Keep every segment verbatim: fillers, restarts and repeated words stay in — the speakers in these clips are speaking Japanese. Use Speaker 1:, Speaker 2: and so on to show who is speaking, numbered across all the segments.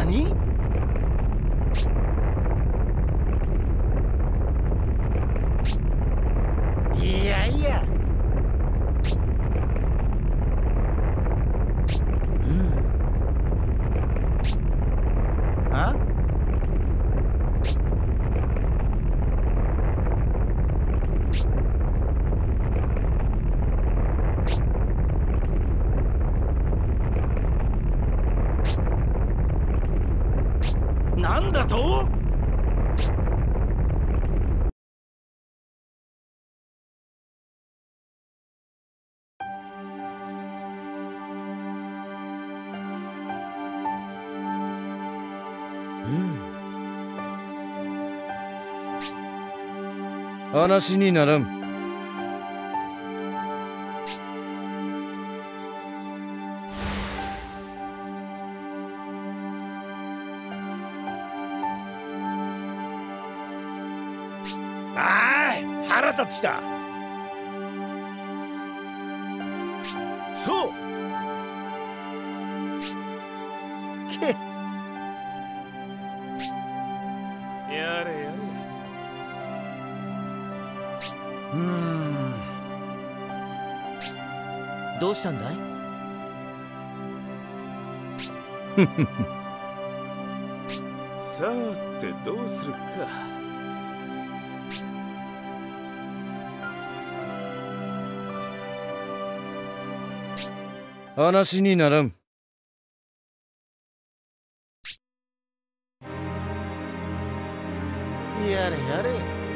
Speaker 1: 何？いやいや。うん。あ？なんだと？うん。
Speaker 2: 話にならん。
Speaker 1: ああ、腹立ってきた。そう。け。やれやれ。うーん。どうしたんだい？さてどうするか。
Speaker 2: 話にならん。
Speaker 1: やれやれ。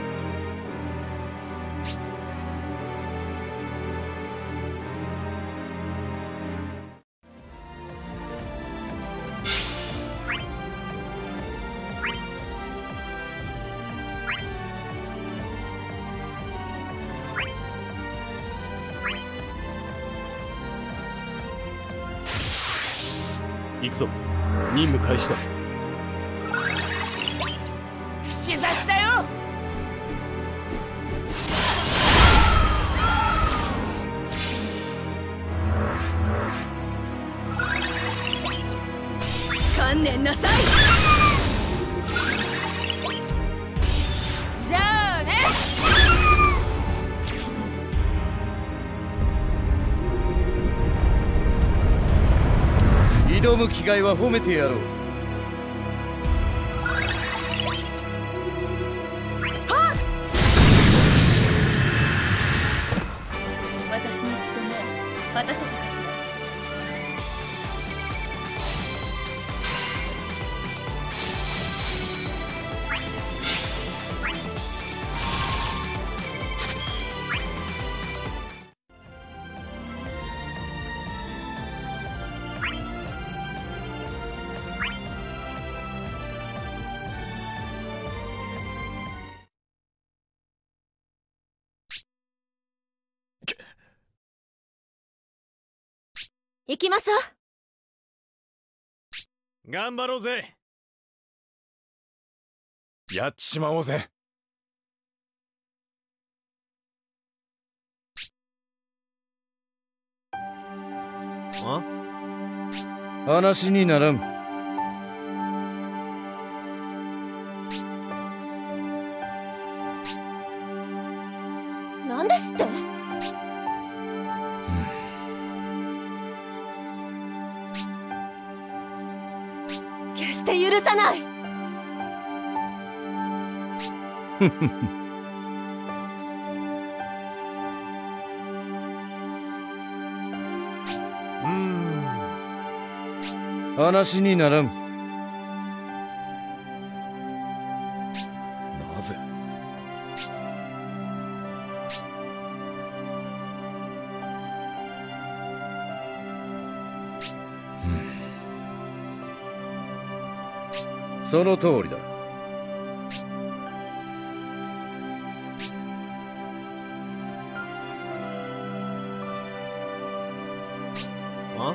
Speaker 3: 行くぞ。任務開始だ。
Speaker 1: 串刺しだよ。
Speaker 4: 観念なさい。じゃあね。
Speaker 2: 挑む気概は褒めてやろう。
Speaker 4: はっ。私の務め果たせたかしら。行きましょ
Speaker 3: う。頑張ろうぜ。やっちまおうぜ。
Speaker 1: あ？
Speaker 2: 話にならん。
Speaker 4: なんですって？決して許さない。
Speaker 1: うーん。
Speaker 2: 話にならん。
Speaker 3: なぜ？
Speaker 2: その通りだ。
Speaker 1: あ？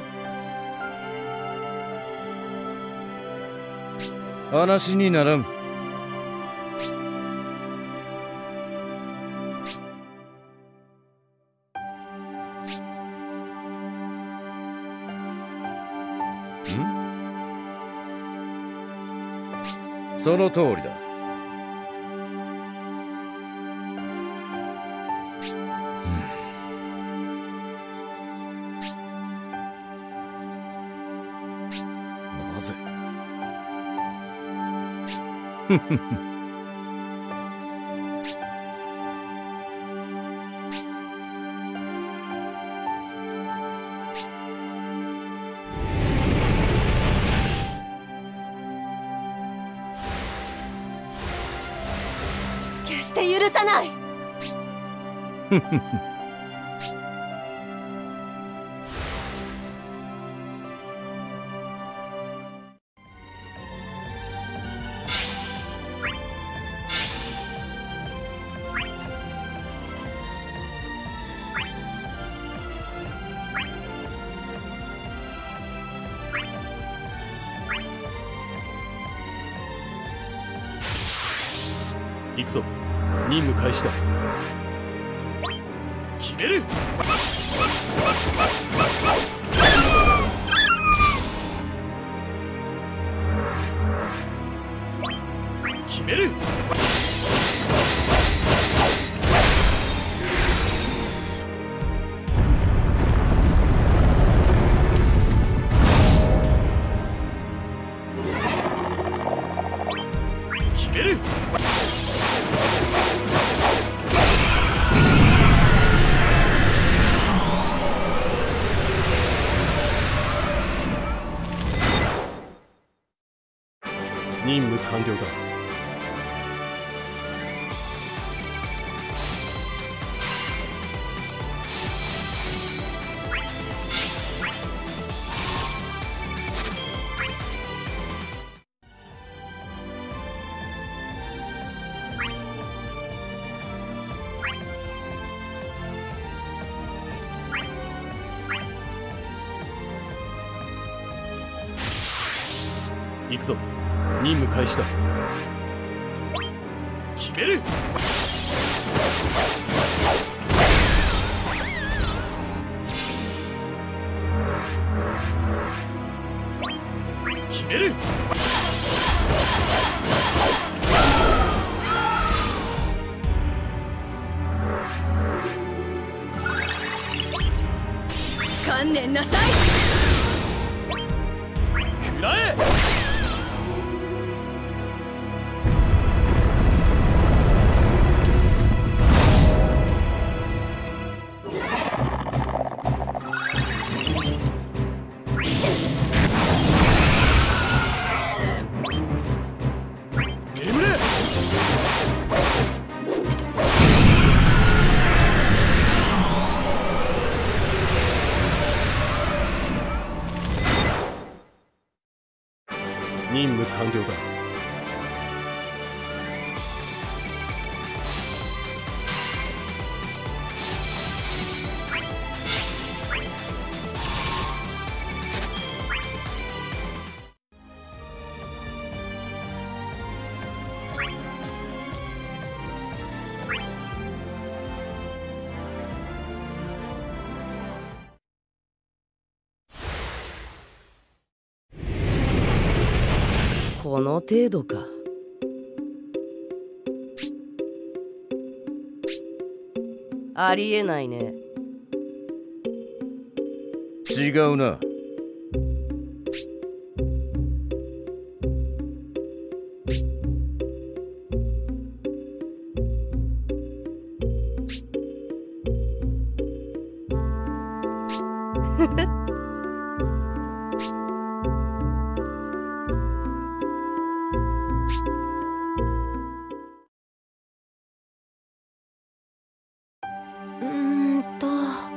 Speaker 2: 話にならん。 その通りだ。
Speaker 3: なぜ？
Speaker 2: ふふふ。
Speaker 4: 決して許さない。
Speaker 2: ふふふ。
Speaker 3: 行くぞ。任務開始だ。決める。決める。決める。任務完了だ。行くぞ。任務開始だ。決める。決める。
Speaker 4: 観念なさい。
Speaker 3: 食らえ。眠れ。任務完了だ。
Speaker 5: この程度か。ありえないね。
Speaker 2: 違うな。
Speaker 4: うーんと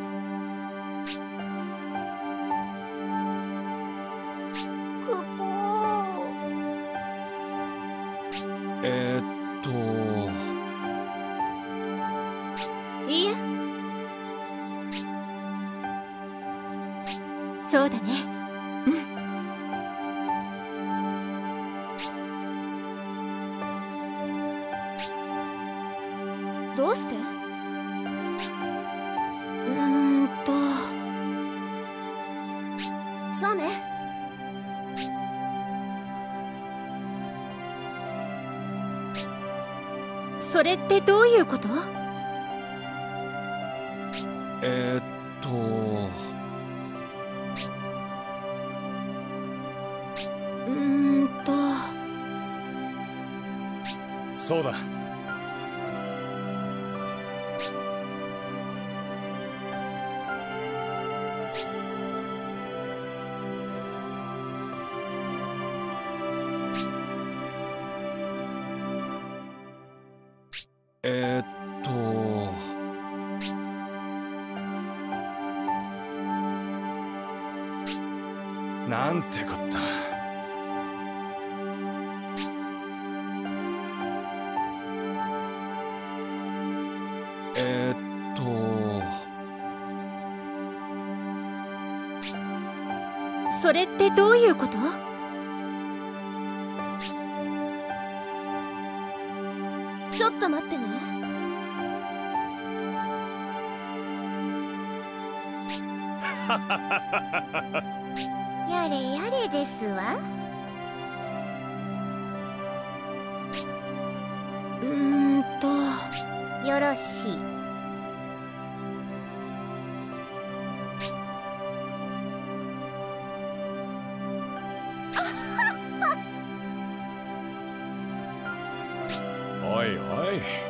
Speaker 4: クポー。
Speaker 2: えーっと
Speaker 4: いいえ。そうだね。うん。どうして？うーんとそうね。 それってどういうこと？
Speaker 2: えー、っと
Speaker 4: うーんと
Speaker 1: そうだ。
Speaker 2: えー、っと
Speaker 1: なんてこった。
Speaker 2: えー、っと
Speaker 4: それってどういうこと？ちょっと待ってね。
Speaker 6: やれやれですわ。
Speaker 4: うーんと
Speaker 6: よろしい。
Speaker 1: おいおい。